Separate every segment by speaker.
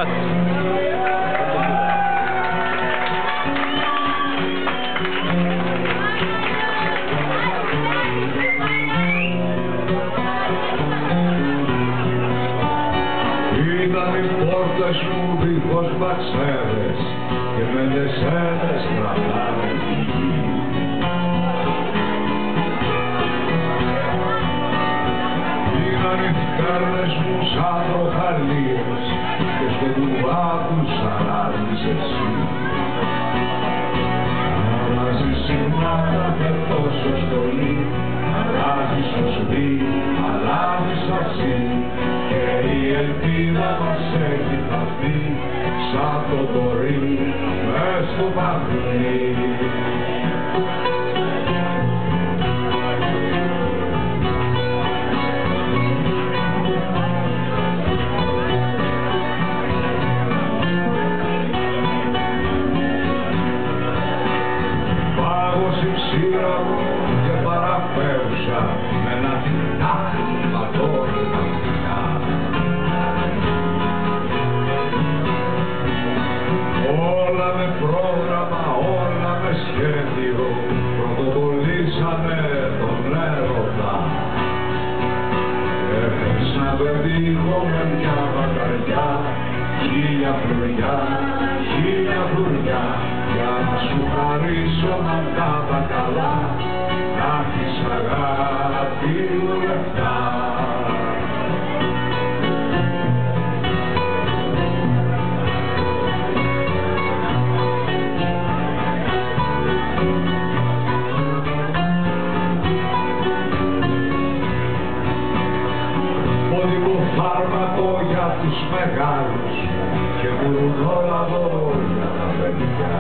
Speaker 1: μας.
Speaker 2: Ήταν οι πόρτες μου δίχως μπαξέρες και με λεσένες κρατάνε τη γη. Ήταν οι φτέρνες μου σαν τροχαλίες και στο κουβά τους αράζεις εσύ. Αλλάζεις συνάτα και τόσο στολή, αλλάζεις το σπί, αλλάζεις ασύ. Και η ελπίδα μας έχει χαθεί σαν το κορί μες στο παγνί. Πάγωσε η ψήρα μου και παραπέουσα με ένα τυκτάκ ματώνει τα μυαλά. Όλα με πρόγραμμα, όλα με σχέδιο πρωτοβολήσανε τον έρωτα. Έχεις να πετύχω με μια βακαριά, χίλια φλουριά, χίλια φλουριά, για να σου χαρίσω να τα καλά, να έχεις αγάπη μου λεφτά. Φάρμακο για τους μεγάλους και μουρνόλαδο για τα παιδιά.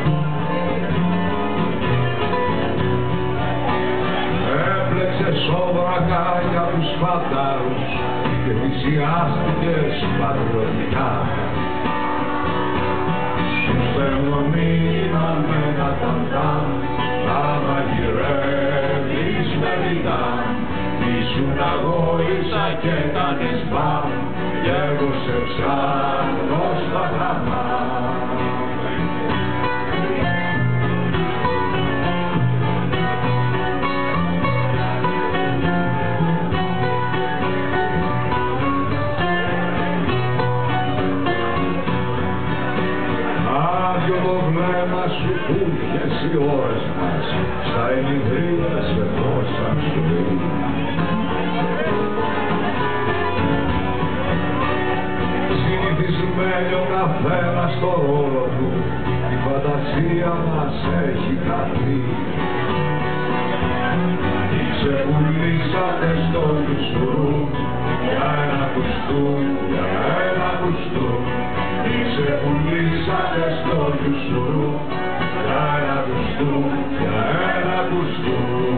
Speaker 2: Έπλεξες σόβρακα για τους φαντάρους και θυσιάστηκες πατριωτικά. Σου στέλνω μήνυμα με ένα ταντάμ, να μαγειρεύεις με βιτάμ. Ήσουν αγώησα και κάνεις μπαμ, κι εγώ σε ψάχνω στα χαμάμ. Άδειο το βλέμμα σου που είχες οι ώρες μας, στα ενιδρία σε δώσαν ζωή. Συνηθισμένοι ο καθένας στο ρόλο του, η φαντασία μας έχει χαθεί. Ξεπουλήσατε στο λουστρού, για ένα κουστού, για ένα κουστού. Ξεπουλήσατε στο λουστρού, για ένα κουστού, για ένα κουστού.